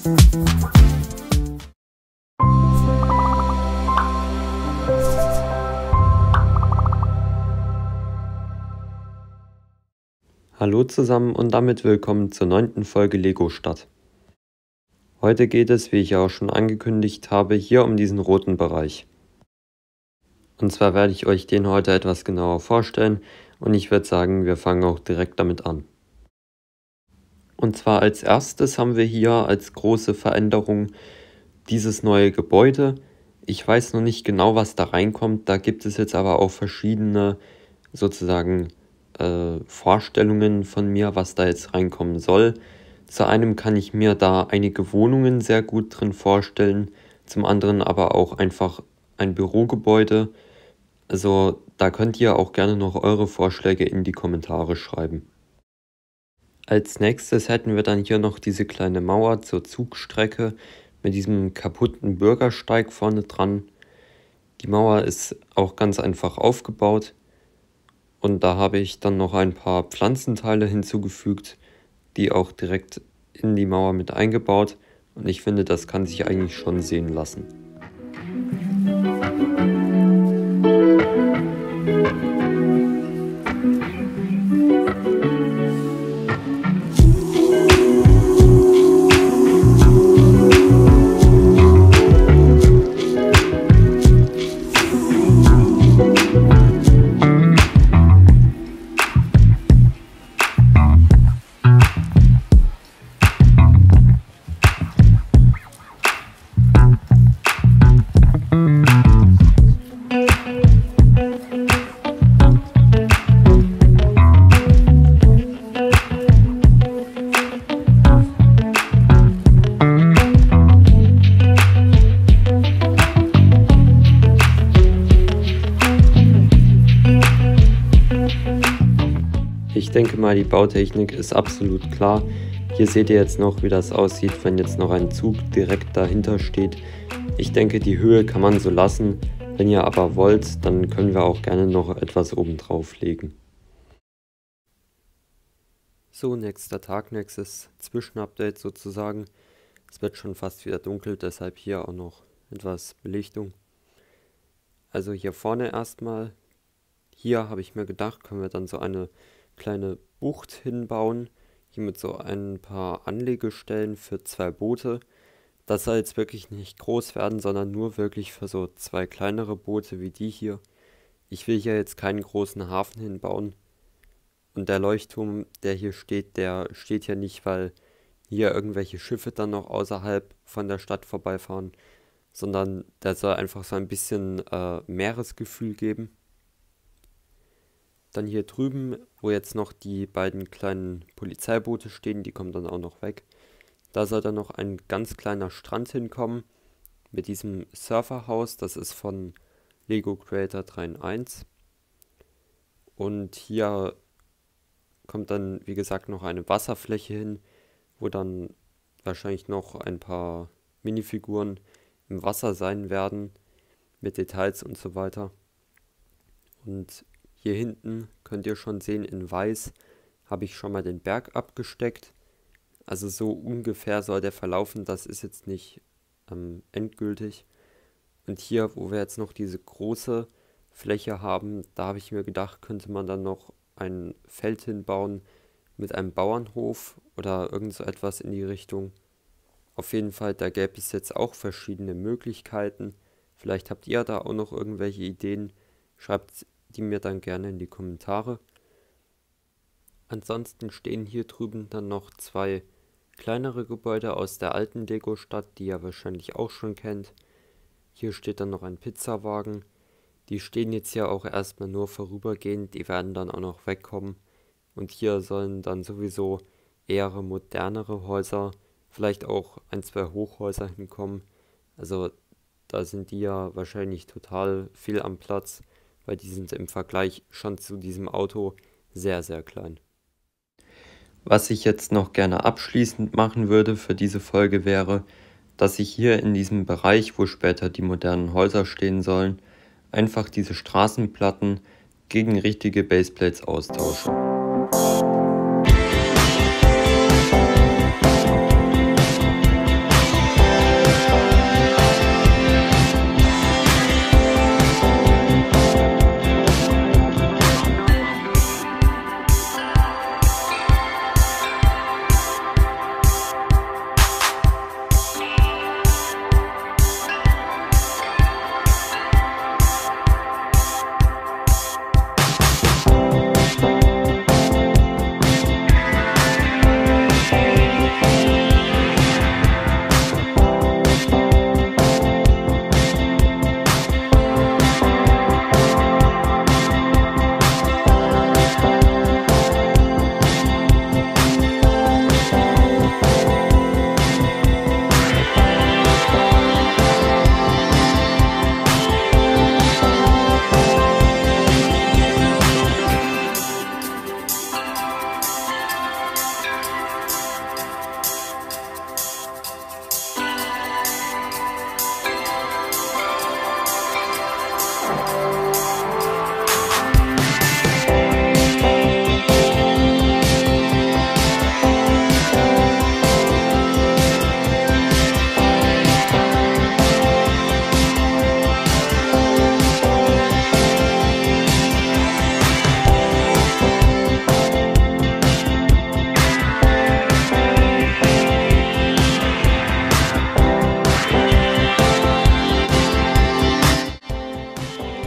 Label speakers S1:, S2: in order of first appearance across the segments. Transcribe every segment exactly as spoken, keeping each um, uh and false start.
S1: Hallo zusammen und damit willkommen zur neunten Folge Lego Stadt. Heute geht es, wie ich ja auch schon angekündigt habe, hier um diesen roten Bereich. Und zwar werde ich euch den heute etwas genauer vorstellen und ich würde sagen, wir fangen auch direkt damit an. Und zwar als erstes haben wir hier als große Veränderung dieses neue Gebäude. Ich weiß noch nicht genau, was da reinkommt, da gibt es jetzt aber auch verschiedene sozusagen äh, Vorstellungen von mir, was da jetzt reinkommen soll. Zu einem kann ich mir da einige Wohnungen sehr gut drin vorstellen, zum anderen aber auch einfach ein Bürogebäude. Also da könnt ihr auch gerne noch eure Vorschläge in die Kommentare schreiben. Als nächstes hätten wir dann hier noch diese kleine Mauer zur Zugstrecke mit diesem kaputten Bürgersteig vorne dran. Die Mauer ist auch ganz einfach aufgebaut und da habe ich dann noch ein paar Pflanzenteile hinzugefügt, die auch direkt in die Mauer mit eingebaut, und ich finde, das kann sich eigentlich schon sehen lassen. Ich denke mal, die Bautechnik ist absolut klar. Hier seht ihr jetzt noch, wie das aussieht, wenn jetzt noch ein Zug direkt dahinter steht. Ich denke, die Höhe kann man so lassen. Wenn ihr aber wollt, dann können wir auch gerne noch etwas oben drauf legen. So, nächster Tag, nächstes Zwischenupdate sozusagen. Es wird schon fast wieder dunkel, deshalb hier auch noch etwas Belichtung. Also hier vorne erstmal. Hier habe ich mir gedacht, können wir dann so eine kleine Bucht hinbauen, hier mit so ein paar Anlegestellen für zwei Boote. Das soll jetzt wirklich nicht groß werden, sondern nur wirklich für so zwei kleinere Boote wie die hier. Ich will hier jetzt keinen großen Hafen hinbauen. Und der Leuchtturm, der hier steht, der steht hier nicht, weil hier irgendwelche Schiffe dann noch außerhalb von der Stadt vorbeifahren, sondern der soll einfach so ein bisschen äh, Meeresgefühl geben. Dann hier drüben, wo jetzt noch die beiden kleinen Polizeiboote stehen, die kommen dann auch noch weg. Da soll dann noch ein ganz kleiner Strand hinkommen mit diesem Surferhaus, das ist von Lego Creator drei in eins. Und hier kommt dann, wie gesagt, noch eine Wasserfläche hin, wo dann wahrscheinlich noch ein paar Minifiguren im Wasser sein werden, mit Details und so weiter. Und hier hinten könnt ihr schon sehen, in weiß habe ich schon mal den Berg abgesteckt. Also so ungefähr soll der verlaufen, das ist jetzt nicht ähm, endgültig. Und hier, wo wir jetzt noch diese große Fläche haben, da habe ich mir gedacht, könnte man dann noch ein Feld hinbauen mit einem Bauernhof oder irgend so etwas in die Richtung. Auf jeden Fall, da gäbe es jetzt auch verschiedene Möglichkeiten. Vielleicht habt ihr da auch noch irgendwelche Ideen. Schreibt die mir dann gerne in die Kommentare. Ansonsten stehen hier drüben dann noch zwei kleinere Gebäude aus der alten Lego-Stadt, die ihr wahrscheinlich auch schon kennt. Hier steht dann noch ein Pizzawagen. Die stehen jetzt ja auch erstmal nur vorübergehend, die werden dann auch noch wegkommen. Und hier sollen dann sowieso eher modernere Häuser, vielleicht auch ein, zwei Hochhäuser hinkommen. Also da sind die ja wahrscheinlich total viel am Platz, weil die sind im Vergleich schon zu diesem Auto sehr, sehr klein. Was ich jetzt noch gerne abschließend machen würde für diese Folge wäre, dass ich hier in diesem Bereich, wo später die modernen Häuser stehen sollen, einfach diese Straßenplatten gegen richtige Baseplates austausche.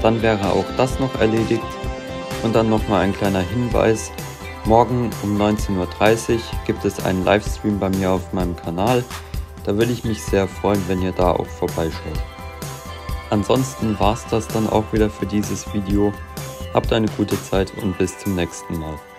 S1: Dann wäre auch das noch erledigt. Und dann nochmal ein kleiner Hinweis. Morgen um neunzehn Uhr dreißig gibt es einen Livestream bei mir auf meinem Kanal. Da würde ich mich sehr freuen, wenn ihr da auch vorbeischaut. Ansonsten war es das dann auch wieder für dieses Video. Habt eine gute Zeit und bis zum nächsten Mal.